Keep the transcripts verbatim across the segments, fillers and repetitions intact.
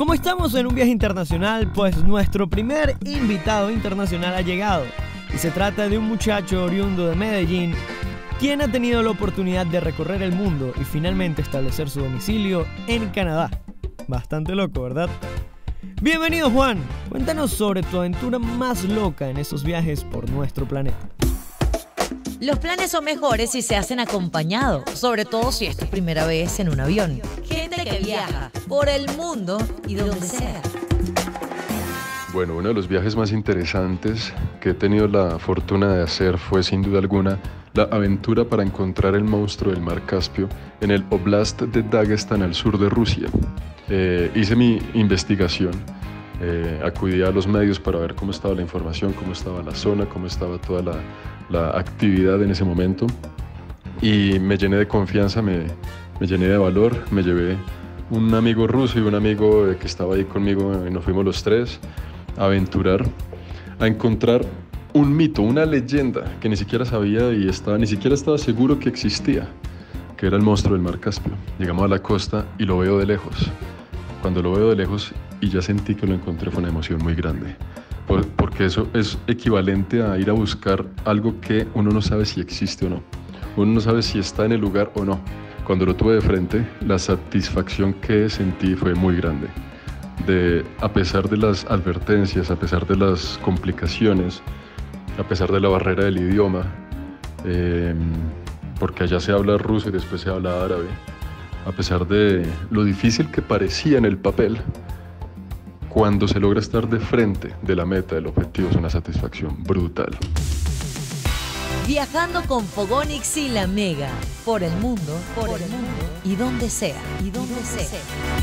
Como estamos en un viaje internacional, pues nuestro primer invitado internacional ha llegado. Y se trata de un muchacho oriundo de Medellín, quien ha tenido la oportunidad de recorrer el mundo y finalmente establecer su domicilio en Canadá. Bastante loco, ¿verdad? Bienvenido, Juan. Cuéntanos sobre tu aventura más loca en esos viajes por nuestro planeta. Los planes son mejores si se hacen acompañados, sobre todo si es tu primera vez en un avión. Gente que viaja por el mundo y donde sea. Bueno, uno de los viajes más interesantes que he tenido la fortuna de hacer fue sin duda alguna la aventura para encontrar el monstruo del mar Caspio en el Oblast de Daguestán al sur de Rusia. Eh, hice mi investigación, eh, acudí a los medios para ver cómo estaba la información, cómo estaba la zona, cómo estaba toda la, la actividad en ese momento y me llené de confianza, me, me llené de valor, me llevé un amigo ruso y un amigo que estaba ahí conmigo y nos fuimos los tres a aventurar, a encontrar un mito, una leyenda que ni siquiera sabía y estaba, ni siquiera estaba seguro que existía, que era el monstruo del mar Caspio. Llegamos a la costa y lo veo de lejos. Cuando lo veo de lejos y ya sentí que lo encontré fue una emoción muy grande, porque eso es equivalente a ir a buscar algo que uno no sabe si existe o no. Uno no sabe si está en el lugar o no. Cuando lo tuve de frente, la satisfacción que sentí fue muy grande. De, a pesar de las advertencias, a pesar de las complicaciones, a pesar de la barrera del idioma, eh, porque allá se habla ruso y después se habla árabe, a pesar de lo difícil que parecía en el papel, cuando se logra estar de frente de la meta, del objetivo, es una satisfacción brutal. Viajando con Fogonix y La Mega, por el mundo, por, por el mundo, mundo y donde sea, y donde, y donde sea.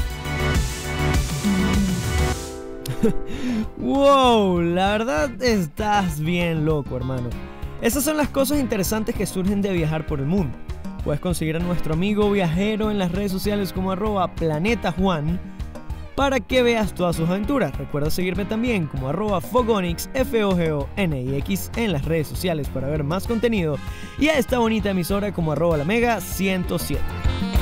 sea. Wow, la verdad estás bien loco, hermano. Esas son las cosas interesantes que surgen de viajar por el mundo. Puedes conseguir a nuestro amigo viajero en las redes sociales como arroba planetajuan para que veas todas sus aventuras. Recuerda seguirme también como arroba Fogonix, F O G O N I X en las redes sociales para ver más contenido y a esta bonita emisora como arroba La Mega ciento siete.